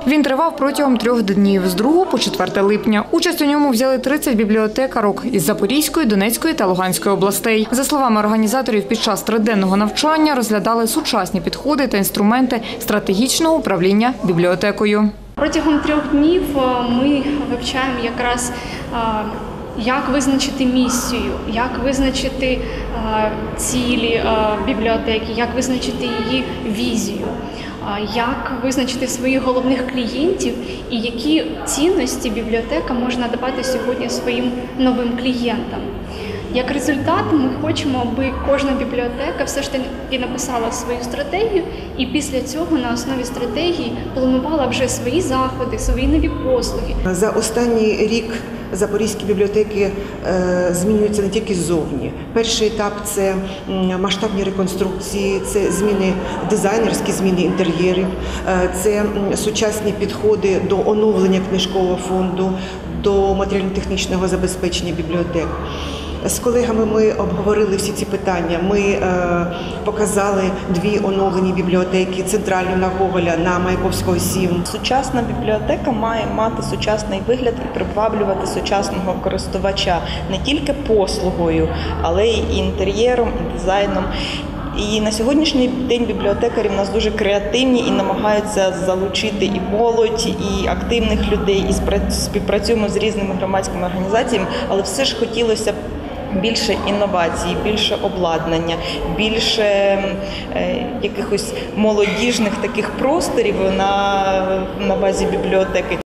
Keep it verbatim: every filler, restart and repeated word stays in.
Він тривав протягом трьох днів з другого по четверте липня. Участь у ньому взяли тридцять бібліотекарок із Запорізької, Донецької та Луганської областей. За словами організаторів, під час триденного навчання розглядали сучасні підходи та інструменти стратегічного управління бібліотекою. Протягом трьох днів ми вивчаємо якраз, як визначити місію, як визначити цілі бібліотеки, як визначити її візію, як визначити своїх головних клієнтів і які цінності бібліотека може надавати сьогодні своїм новим клієнтам. Як результат, ми хочемо, аби кожна бібліотека все ж таки написала свою стратегію і після цього на основі стратегії планувала вже свої заходи, свої нові послуги. За останній рік запорізькі бібліотеки е, змінюються не тільки ззовні. Перший етап – це масштабні реконструкції, це зміни дизайнерські, зміни інтер'єрів, е, це сучасні підходи до оновлення книжкового фонду, до матеріально-технічного забезпечення бібліотек. З колегами ми обговорили всі ці питання. Ми е, показали дві оновлені бібліотеки, центральну на Гоголя, на Маяковського, сім. Сучасна бібліотека має мати сучасний вигляд і приваблювати сучасного користувача не тільки послугою, але й інтер'єром, і дизайном. І на сьогоднішній день бібліотекарі в нас дуже креативні і намагаються залучити і молодь, і активних людей, і співпрацюємо з різними громадськими організаціями, але все ж хотілося б більше інновацій, більше обладнання, більше е, якихось молодіжних таких просторів на, на базі бібліотеки.